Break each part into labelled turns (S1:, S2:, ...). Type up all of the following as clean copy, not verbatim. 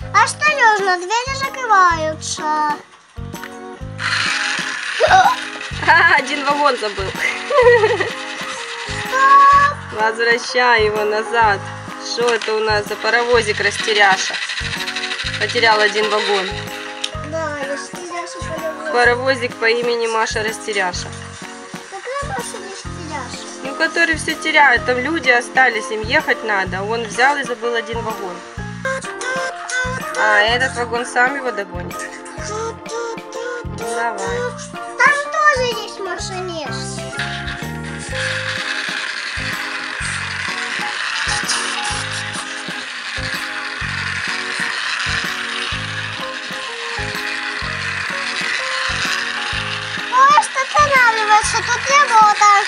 S1: Осторожно, двери закрываются.
S2: Один вагон забыл.
S1: Стоп!
S2: Возвращай его назад. Что это у нас за паровозик растеряша? Потерял один вагон.
S1: Да, растеряша паровоз.
S2: Паровозик по имени Маша Растеряша.
S1: Какая Маша растеряша?
S2: Ну, который все теряют. Там люди остались, им ехать надо. Он взял и забыл один вагон. А этот вагон сам его догонит. Давай.
S1: Там тоже есть машинист. Поезд останавливается, тут работа.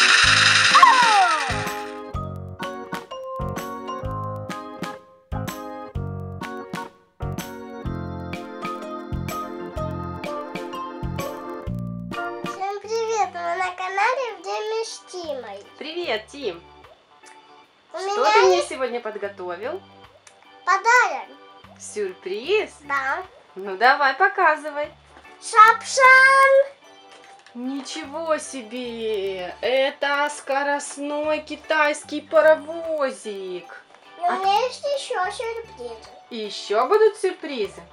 S1: Всем привет, мы на канале Вместимой.
S2: Привет, Тим.
S1: У
S2: Что
S1: меня
S2: ты мне
S1: есть
S2: сегодня подготовил?
S1: подарок.
S2: Сюрприз?
S1: Да.
S2: Ну, давай, показывай.
S1: Шапшан.
S2: Ничего себе! Это скоростной китайский паровозик.
S1: И у меня есть еще сюрприз.
S2: И еще будут сюрпризы.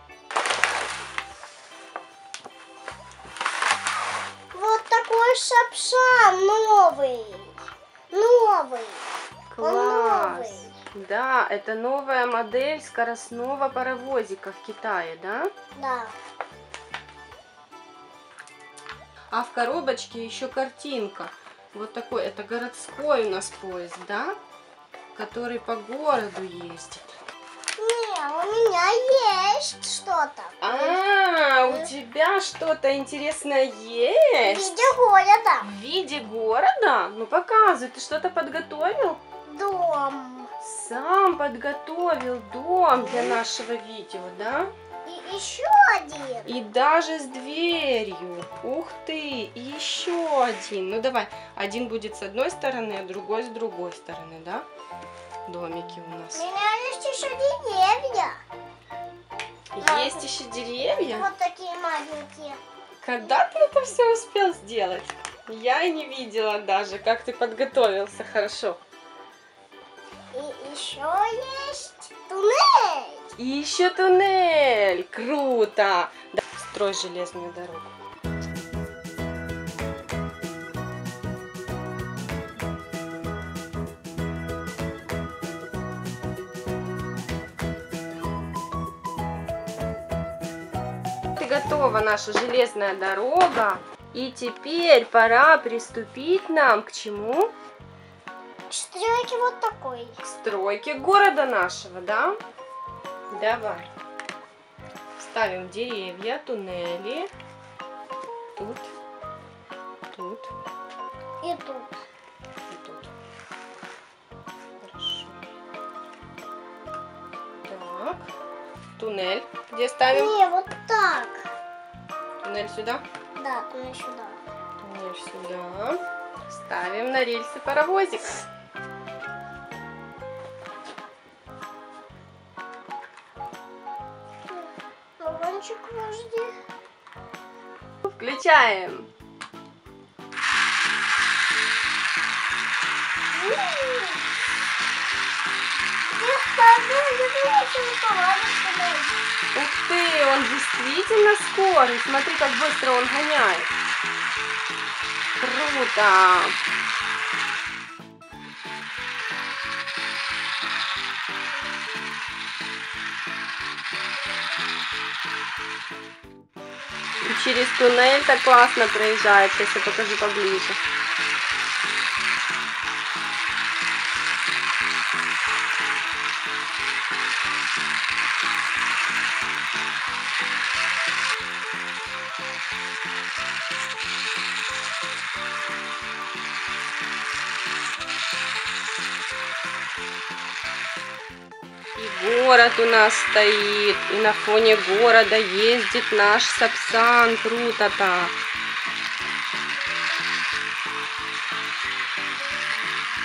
S1: Вот такой шапшан новый. Новый. Он
S2: Класс!
S1: новый.
S2: Да, это новая модель скоростного паровозика в Китае, да?
S1: Да.
S2: А в коробочке еще картинка. Вот такой, это городской у нас поезд, да? Который по городу ездит.
S1: Не, у меня есть что-то.
S2: А, у тебя что-то интересное
S1: В
S2: есть?
S1: виде города.
S2: В виде города? Ну показывай, ты что-то подготовил?
S1: Дом.
S2: Сам подготовил дом для нашего видео, да?
S1: И еще один.
S2: И даже с дверью. Ух ты, и еще один. Ну давай, один будет с одной стороны, а другой с другой стороны, да? Домики у
S1: У
S2: нас.
S1: меня есть еще деревья.
S2: Есть еще деревья?
S1: Вот такие маленькие.
S2: Когда ты это все успел сделать? Я и не видела даже, как ты подготовился хорошо.
S1: И еще есть туннель.
S2: И еще туннель. Круто. Да, строй железную дорогу. Готова наша железная дорога. И теперь пора приступить нам к чему?
S1: Стройки вот такой.
S2: К стройке города нашего, да? Давай. Ставим деревья, туннели. Тут. Тут.
S1: И тут.
S2: И тут. Хорошо. Так. Туннель. Где ставим?
S1: Не, вот так.
S2: Туннель сюда.
S1: Да, туннель сюда.
S2: Туннель сюда. Ставим на рельсы паровозик.
S1: Вагончик подожди.
S2: Включаем. Ух ты, он действительно скорый. Смотри, как быстро он гоняет. Круто. И через туннель так классно проезжает. Сейчас я покажу поближе. И город у нас стоит, и на фоне города ездит наш Сапсан. Круто так.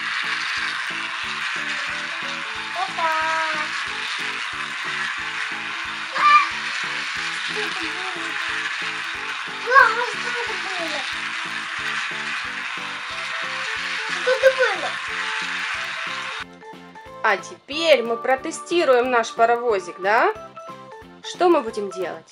S1: Опа! Мама, что это было? Что это было?
S2: А теперь мы протестируем наш паровозик, да? Что мы будем делать?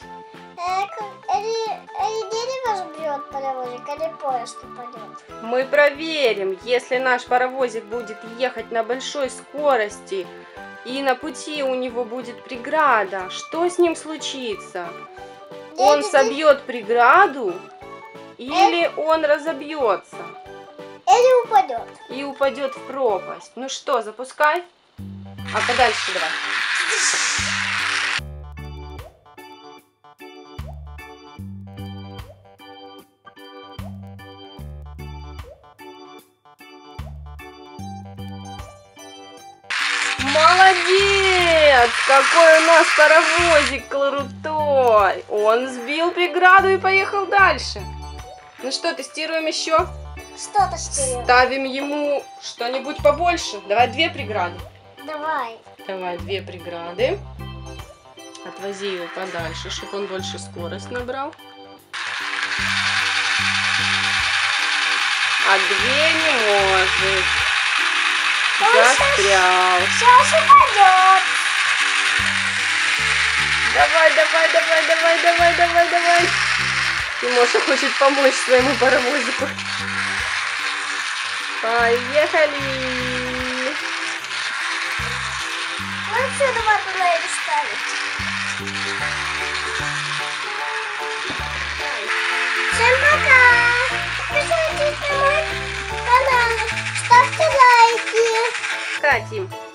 S1: Или дерево сбьет паровозик, или поезд упадет.
S2: Мы проверим, если наш паровозик будет ехать на большой скорости и на пути у него будет преграда, что с ним случится? Он собьет преграду или он разобьется
S1: Или упадет.
S2: и упадет в пропасть? Ну что, запускай. А подальше давай. Молодец! Какой у нас паровозик крутой! Он сбил преграду и поехал дальше. Ну что, тестируем еще?
S1: Что-то стерео.
S2: Ставим ему что-нибудь побольше. Давай 2 преграды.
S1: Давай.
S2: Давай 2 преграды. Отвози его подальше, чтобы он больше скорость набрал. А 2 не может. Застрял.
S1: Сейчас упадет.
S2: Давай. Тимоша хочет помочь своему паровозику. Поехали.
S1: Ну отсюда туда и ставить. Всем пока. Подписывайтесь на мой канал. Ставьте лайки.
S2: Катим.